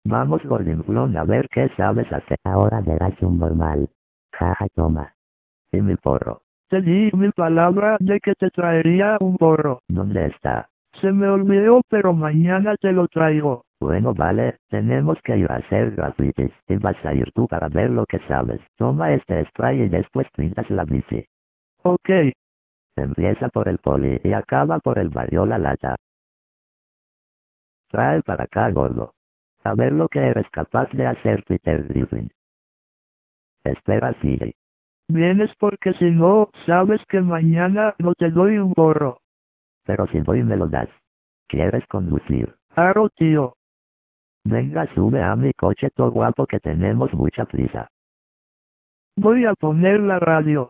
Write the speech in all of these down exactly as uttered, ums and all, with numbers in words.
Vamos, Gordinflón, a ver qué sabes hacer. Ahora verás un normal. Jaja, toma. Y mi porro. Te di mi palabra de que te traería un porro. ¿Dónde está? Se me olvidó, pero mañana te lo traigo. Bueno, vale, tenemos que ir a hacer grafitis. Y vas a ir tú para ver lo que sabes. Toma este spray y después pintas la bici. Ok. Empieza por el poli y acaba por el barrio La Lata. Trae para acá, gordo. A ver lo que eres capaz de hacer, Peter Griffin. Espera, sigue. Vienes porque si no, sabes que mañana no te doy un porro. Pero si voy me lo das. ¿Quieres conducir? Claro, tío. Venga, sube a mi coche todo guapo que tenemos mucha prisa. Voy a poner la radio.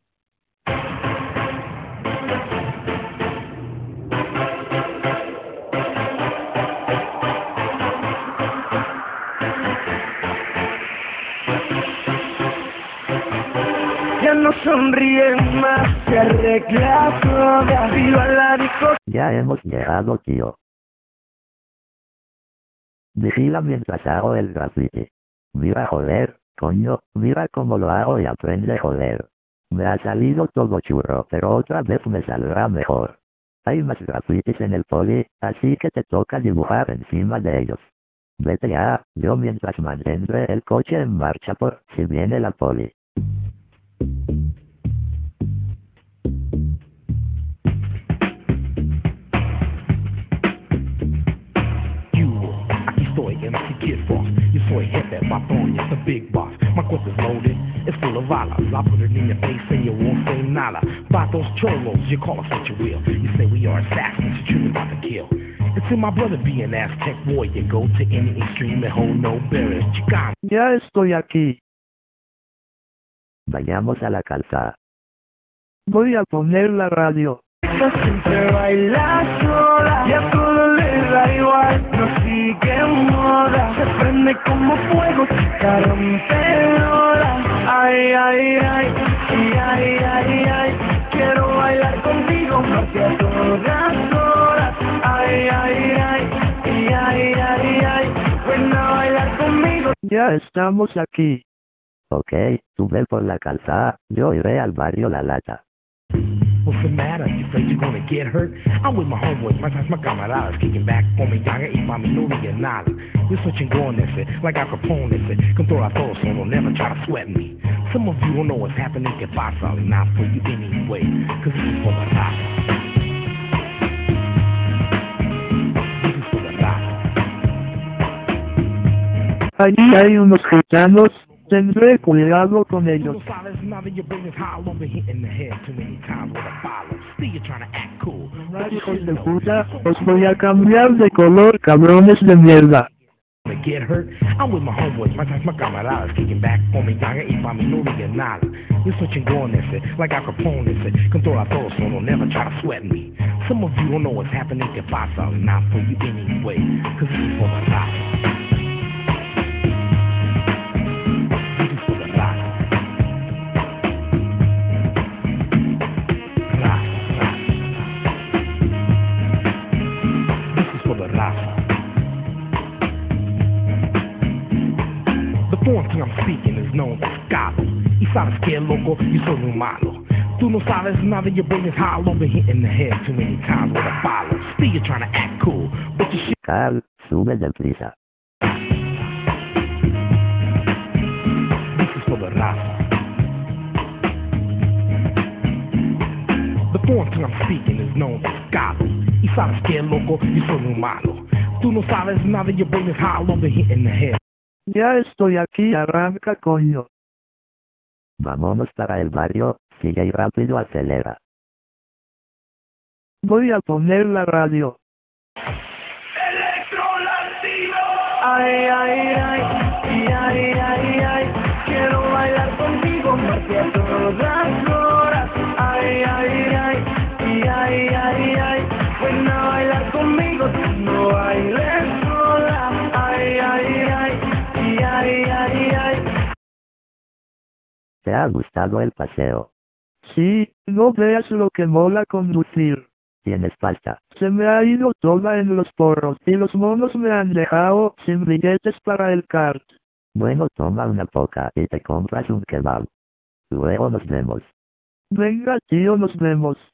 Ya no sonríe más, se arregla toda, viva la disco. Ya hemos llegado, tío. Vigila mientras hago el graffiti. Mira, joder, coño, mira cómo lo hago y aprende, joder. Me ha salido todo churro, pero otra vez me saldrá mejor. Hay más grafitis en el poli, así que te toca dibujar encima de ellos. Vete ya, yo mientras mantendré el coche en marcha por si viene la poli. Aquí estoy, M C Kid Frost. Yo soy jefe, patrón, yo soy big boss. My cuerpo is loaded, it's full of balas. I put it in your face and you won't say nada. Vatos cholos, you call us what you will. You say we are assassins, you're truly about to kill. It's in my brother be an Aztec warrior. Go to any extreme and hold no barriers. Chicano. Ya estoy aquí. Vayamos a la calzada. Voy a poner la radio. Siempre baila sola, y a todo le da igual, no sigue moda, se prende como fuego, chica rompedora. Ay, ay, ay, y ay, ay, ay, quiero bailar contigo, más que a todas horas. Ay, ay, ay, y ay, ay, ay, ven a bailar conmigo. Ya estamos aquí. Ok, tú ve por la calzada, yo iré al barrio La Lata. What's the matter? You afraid you're gonna get hurt? I'm with my homeboys, my my camaradas, kicking back on me, yaga, y pa' mi novia nada. You're switching going ese, like Al Capone ese, control a todo, so don't never try to sweat me. Some of you don't know what's happening, que pasa, not for you anyway, cause this is for the top. This is for the top. Allí hay unos gitanos. Tendré cuidado con ellos. Tú no sabes nada, your brain is hollow, been hit in the head too many times with a follow. Still you're trying to act cool. Hijos de puta, os voy a cambiar de color, cabrones de mierda. To get hurt, I'm with my homeboys, my my camaradas, kicking back on me, yaga, y pa' mi novia nada. You're switching going ese, like Al Capone ese, control a todo, so don't never try to sweat me. Some of you don't know what's happening, que pasa, not for you anyway, cause this is for the top. The form que I'm speaking is known as Galo. Y sabes que loco, yo soy un malo. Tú no sabes nada, your brain is hollow, been hit in the head too many times with a follow. Still you're trying to act cool, but you shit. Carl, sube deprisa. This is for the raza. The form que I'm speaking is known as Galo. Y sabes que loco, yo soy un malo. Tú no sabes nada, your brain is hollow, been hit in the head. Ya estoy aquí, arranca, coño. Vámonos para el barrio, sigue y rápido acelera. Voy a poner la radio. Electro Latino. Ay, ay, ay, y ay, ay, ay, quiero bailar contigo más que a todas horas. Ay, ay, ay, y ay, ay, ay, ven a bailar conmigo, tú no bailes sola. Ay, ay, ay, y ay, ay, ay. ¿Te ha gustado el paseo? Sí, no veas lo que mola conducir. Tienes pasta. Se me ha ido toda en los porros y los monos me han dejado sin billetes para el kart. Bueno, toma una poca y te compras un kebab. Luego nos vemos. Venga tío, nos vemos.